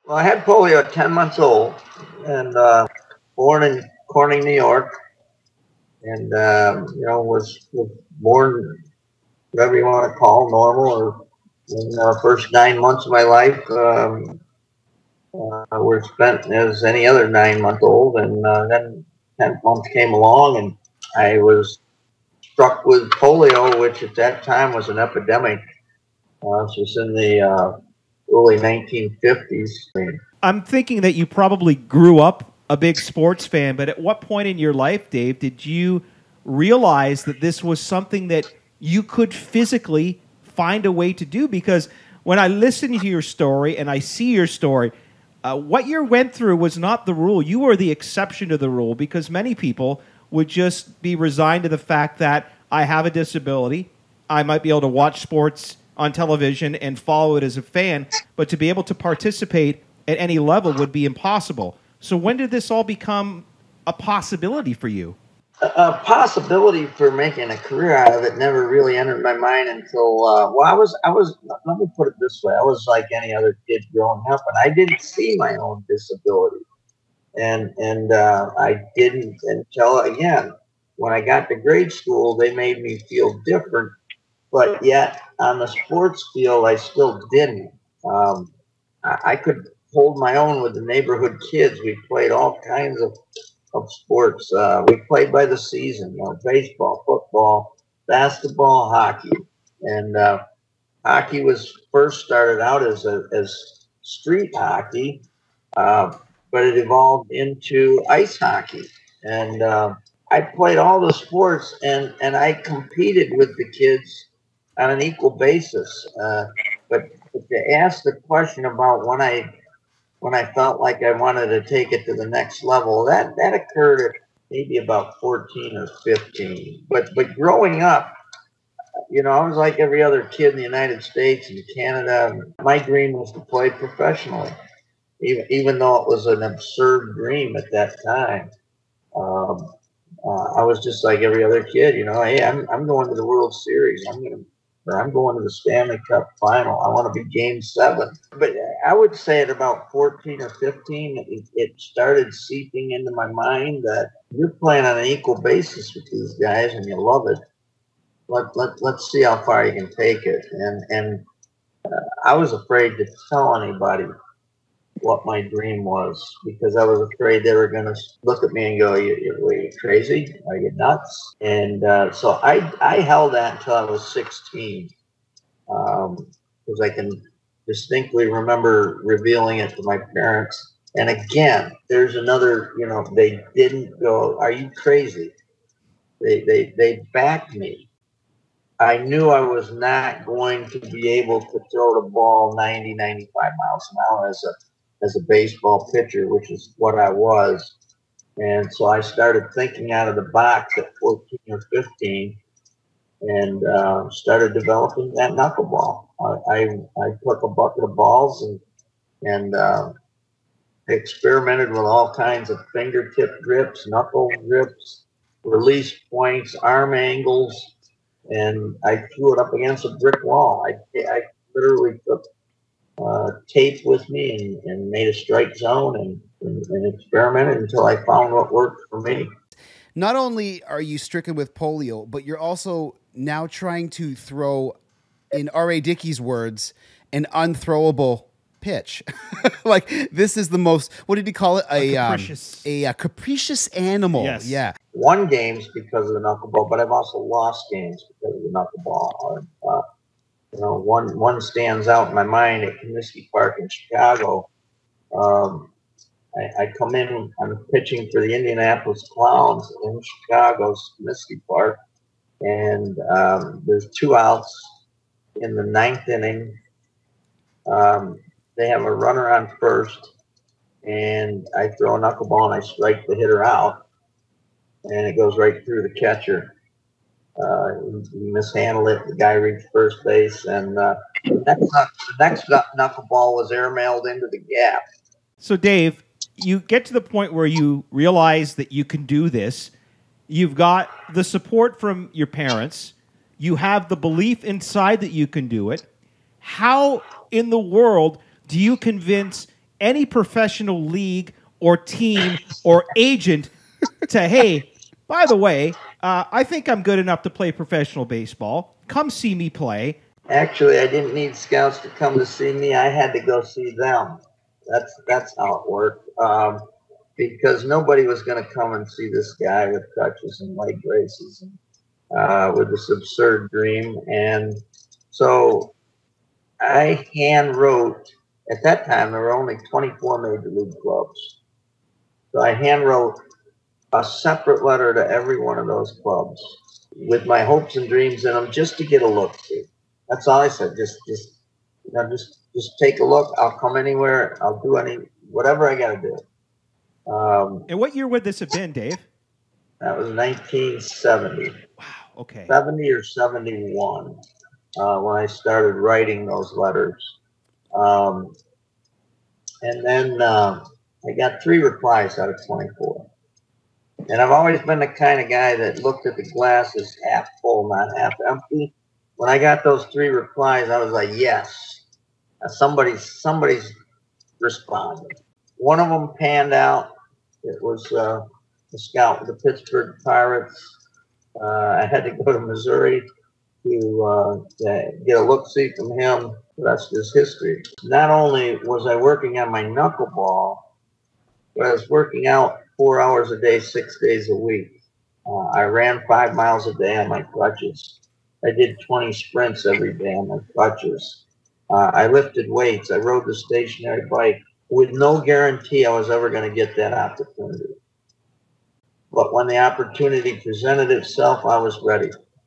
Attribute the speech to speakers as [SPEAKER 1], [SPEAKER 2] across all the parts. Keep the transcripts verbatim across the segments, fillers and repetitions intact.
[SPEAKER 1] Well, I had polio at ten months old, and uh, born in Corning, New York, and um, you know was, was born whatever you want to call normal. Or in the first nine months of my life um, uh, were spent as any other nine-month-old, and uh, then tenth month came along, and I was struck with polio, which at that time was an epidemic. Uh, this was in the uh, early nineteen fifties.
[SPEAKER 2] I'm thinking that you probably grew up a big sports fan, but at what point in your life, Dave, did you realize that this was something that you could physically find a way to do? Because when I listen to your story and I see your story, uh, what you went through was not the rule. You were the exception to the rule, because many people would just be resigned to the fact that I have a disability. I might be able to watch sports on television and follow it as a fan, but to be able to participate at any level would be impossible. So when did this all become a possibility for you?
[SPEAKER 1] A, a possibility for making a career out of it never really entered my mind until uh, well, I was I was let me put it this way: I was like any other kid growing up, and I didn't see my own disability, and and uh, I didn't until again when I got to grade school, they made me feel different, but yet on the sports field, I still didn't. Um, I, I could hold my own with the neighborhood kids. We played all kinds of, of sports. Uh, we played by the season, you know, baseball, football, basketball, hockey. And uh, hockey was first started out as, a, as street hockey, uh, but it evolved into ice hockey. And uh, I played all the sports, and, and I competed with the kids on an equal basis. Uh, but, but to ask the question about when I when I felt like I wanted to take it to the next level, that that occurred at maybe about fourteen or fifteen. But but growing up, you know, I was like every other kid in the United States and Canada. My dream was to play professionally, even even though it was an absurd dream at that time. Um, uh, I was just like every other kid, you know. Hey, I'm I'm going to the World Series. I'm gonna, or I'm going to the Stanley Cup Final. I want to be Game Seven. But I would say at about fourteen or fifteen, it, it started seeping into my mind that you're playing on an equal basis with these guys, and you love it. Let let let's see how far you can take it. And and uh, I was afraid to tell anybody what my dream was, because I was afraid they were going to look at me and go, you, you, "Are you crazy? Are you nuts?" And uh, so I I held that until I was sixteen, because um, I can distinctly remember revealing it to my parents. And again, there's another, you know, they didn't go, "Are you crazy?" They they they backed me. I knew I was not going to be able to throw the ball ninety, ninety-five miles an hour as a as a baseball pitcher, which is what I was. And so I started thinking out of the box at fourteen or fifteen, and uh, started developing that knuckleball. I, I, I took a bucket of balls and, and uh, experimented with all kinds of fingertip grips, knuckle grips, release points, arm angles, and I threw it up against a brick wall. I, I literally took uh, tape with me and, and made a strike zone and, and, and experimented until I found what worked for me.
[SPEAKER 3] Not only are you stricken with polio, but you're also now trying to throw, in R A. Dickey's words, an unthrowable pitch. Like, this is the most, what did he call it?
[SPEAKER 2] A, a capricious.
[SPEAKER 3] Um, a, a capricious animal.
[SPEAKER 2] Yes.
[SPEAKER 3] Yeah.
[SPEAKER 1] Won games because of the knuckleball, but I've also lost games because of the knuckleball. Uh, you know, one one stands out in my mind at Comiskey Park in Chicago. Um, I, I come in, I'm pitching for the Indianapolis Clowns in Chicago's Comiskey Park, and um, there's two outs in the ninth inning. Um, they have a runner on first, and I throw a knuckleball and I strike the hitter out, and it goes right through the catcher. Uh, he mishandled it. The guy reached first base, and uh, the next, the next knuckleball was airmailed into the gap.
[SPEAKER 2] So, Dave, you get to the point where you realize that you can do this. You've got the support from your parents. You have the belief inside that you can do it. How in the world do you convince any professional league or team or agent to, hey, by the way, uh, I think I'm good enough to play professional baseball. Come see me play.
[SPEAKER 1] Actually, I didn't need scouts to come to see me. I had to go see them. That's that's how it worked. Um, because nobody was going to come and see this guy with crutches and leg braces and uh, with this absurd dream. And so I hand wrote, at that time, there were only twenty-four major league clubs. So I hand wrote a separate letter to every one of those clubs with my hopes and dreams in them, just to get a look see. That's all I said. Just, just, you know, just, just take a look. I'll come anywhere. I'll do any, whatever I got to do. Um,
[SPEAKER 2] and what year would this have been, Dave?
[SPEAKER 1] That was nineteen seventy.
[SPEAKER 2] Wow. Okay.
[SPEAKER 1] seventy or seventy-one uh, when I started writing those letters. Um, and then uh, I got three replies out of twenty-four. And I've always been the kind of guy that looked at the glass as half full, not half empty. When I got those three replies, I was like, yes, somebody's, somebody's responding. One of them panned out. It was uh, a scout with the Pittsburgh Pirates. Uh, I had to go to Missouri to, uh, to get a look-see from him. The rest is history. Not only was I working on my knuckleball, but I was working out four hours a day, six days a week. Uh, I ran five miles a day on my crutches. I did twenty sprints every day on my crutches. Uh, I lifted weights. I rode the stationary bike with no guarantee I was ever going to get that opportunity. But when the opportunity presented itself, I was ready.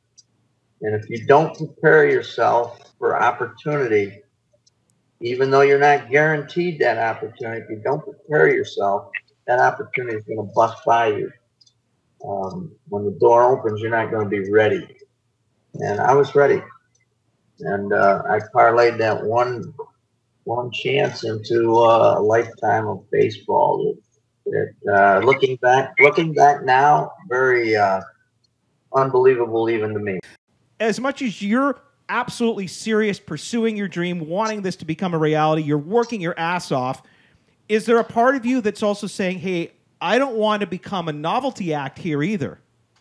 [SPEAKER 1] And if you don't prepare yourself for opportunity, even though you're not guaranteed that opportunity, if you don't prepare yourself, that opportunity is going to bust by you. Um, when the door opens, you're not going to be ready. And I was ready. And uh, I parlayed that one one chance into uh, a lifetime of baseball. It, it, uh, looking back, looking back now, very uh, unbelievable even to me.
[SPEAKER 2] As much as you're absolutely serious pursuing your dream, wanting this to become a reality, you're working your ass off, is there a part of you that's also saying, hey, I don't want to become a novelty act here either?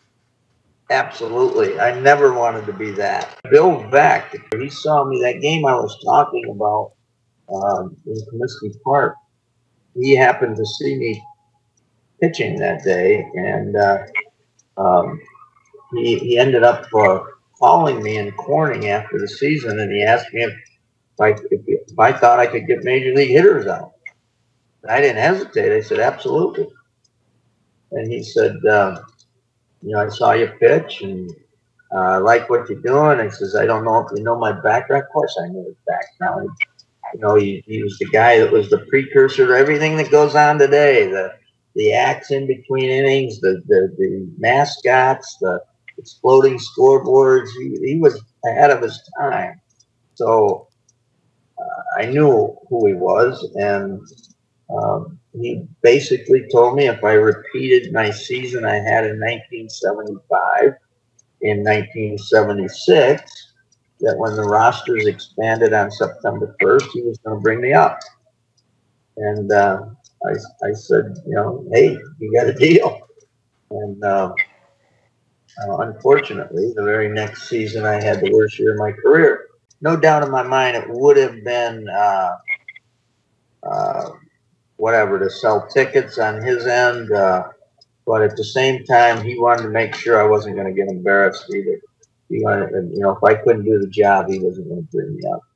[SPEAKER 1] Absolutely. I never wanted to be that. Bill Veck, he saw me that game I was talking about um, in Comiskey Park. He happened to see me pitching that day, and uh, um, he, he ended up uh, calling me in Corning after the season, and he asked me if I, if, if I thought I could get major league hitters out. And I didn't hesitate. I said, absolutely. And he said, uh, you know, I saw you pitch, and uh, I like what you're doing. And he says, I don't know if you know my background. Of course I knew his background. You know, he, he was the guy that was the precursor to everything that goes on today. The the acts in between innings, the the, the mascots, the exploding scoreboards. He, he was ahead of his time. So uh, I knew who he was, and um, he basically told me if I repeated my season I had in nineteen seventy-five, in nineteen seventy-six, that when the rosters expanded on September first, he was going to bring me up. And uh, I, I said, you know, hey, you got a deal. And uh, uh, unfortunately, the very next season, I had the worst year of my career. No doubt in my mind, it would have been uh, uh, whatever, to sell tickets on his end. Uh, but at the same time, he wanted to make sure I wasn't going to get embarrassed either. He wanted, you know, if I couldn't do the job, he wasn't going to bring me up.